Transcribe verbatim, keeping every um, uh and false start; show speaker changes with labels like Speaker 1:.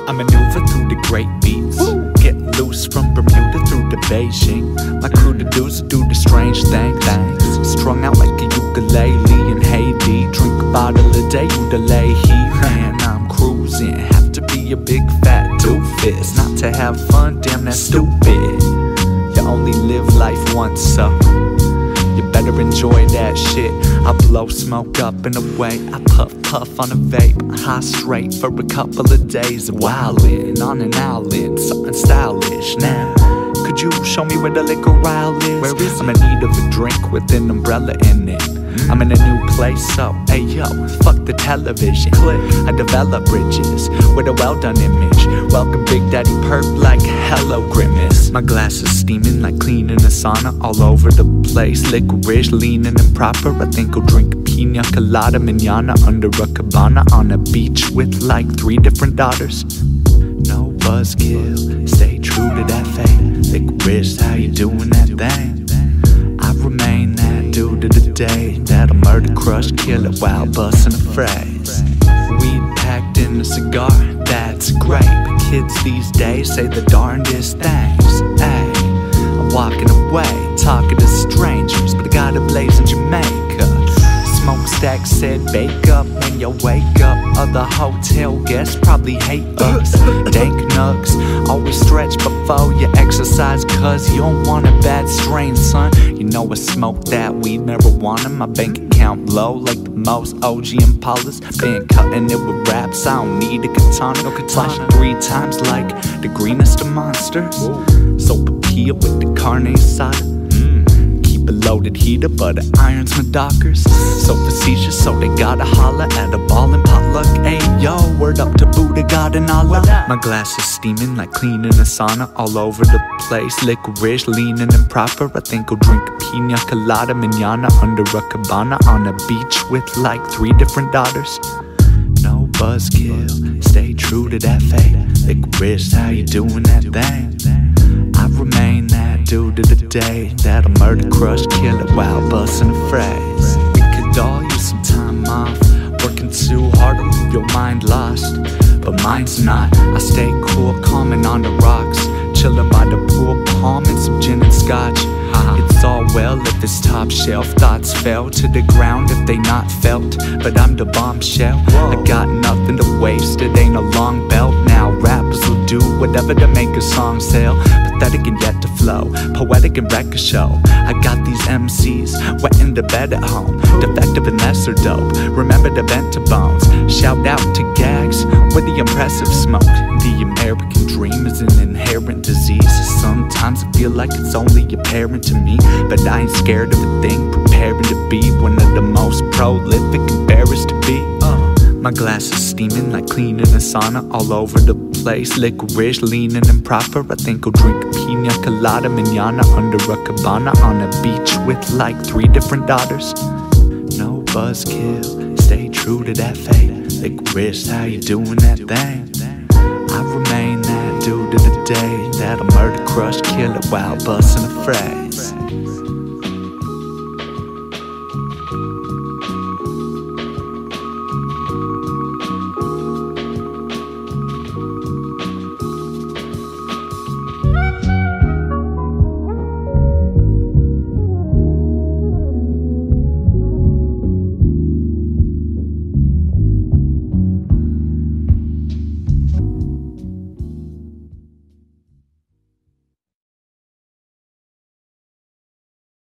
Speaker 1: I maneuver through the great beats, get loose from Bermuda through to Beijing. My crew to do's do the strange thing, things. Strung out like a ukulele in Haiti. Drink a bottle a day, you delay heat. Man, I'm cruising, have to be a big fat doofus. Not to have fun, damn that's stupid. You only live life once, so you better enjoy that shit. I blow smoke up and away, I puff puff on a vape, high straight for a couple of days. Wildin' on an island, something stylish. Now, could you show me where the liquor aisle is? Where is I'm in need of a drink with an umbrella in it. mm. I'm in a new place, so hey yo, fuck the television. Click. I develop bridges with a well-done image. Welcome Big Daddy Perp like hello Grimace. My glass is steaming like cleaning a sauna. All over the place, Liquorish, leaning improper. I think I'll drink a pina colada manana under a cabana on a beach with like three different daughters. No buzzkill, stay true to that fate. Liquorish, how you doing that thing? I remain that dude to the day that'll murder, crush, kill it while busting a phrase. Weed packed in a cigar, that's great. But kids these days say the darndest things. Ay, I'm walking away, talking to strangers, but I got a blaze in Jamaica. Smokestack said bake up when you wake up. Other hotel guests probably hate us. Dank nugs, always stretch before you exercise, cause you don't want a bad strain, son. You know I smoke that weed, marijuana. My bank account blow like the most O G Impalas. Been cutting it with raps, I don't need a katana. No katana three times like the greenest of monsters. So papilla with the carne asada. Loaded heater, but the irons my dockers. So facetious, so they gotta holler at a ballin' potluck. Ayo, word up to Buddha, God and Allah. My glass is steaming like cleaning a sauna. All over the place, Liquorish, leaning improper. I think I'll drink a pina colada manana under a cabana on a beach with like three different daughters. No buzzkill, stay true to that fate. Liquorish, how you doing that thing? I remain that dude of the day that'll murder, crush, kill it while busting a phrase. We could all use some time off, working too hard to leave your mind lost, but mine's not. I stay cool, calming on the rocks, chilling by the pool, palming some gin and scotch. It's all well if it's top shelf. Thoughts fell to the ground if they not felt, but I'm the bombshell. I got nothing to waste, it ain't a long belt. Now rappers will do whatever to make a song sell. Pathetic and yet to flow, poetic and wreck a show. I got these M Cs wetting the bed at home. Defective and lesser dope, remember the bent to bones. Shout out to gags with the impressive smoke. The American dream is an inherent disease. Sometimes I feel like it's only apparent to me, but I ain't scared of a thing, preparing to be one of the most prolific, embarrassed to be. My glass is steaming like cleaning a sauna. All over the place, Liquorish, leaning improper. I think I'll drink a pina colada manana under a cabana on a beach with like three different daughters. No buzzkill, stay true to that fate. Liquorish, how you doing that thing? I remain that dude of the day that'll murder, crush, kill it while busting a phrase.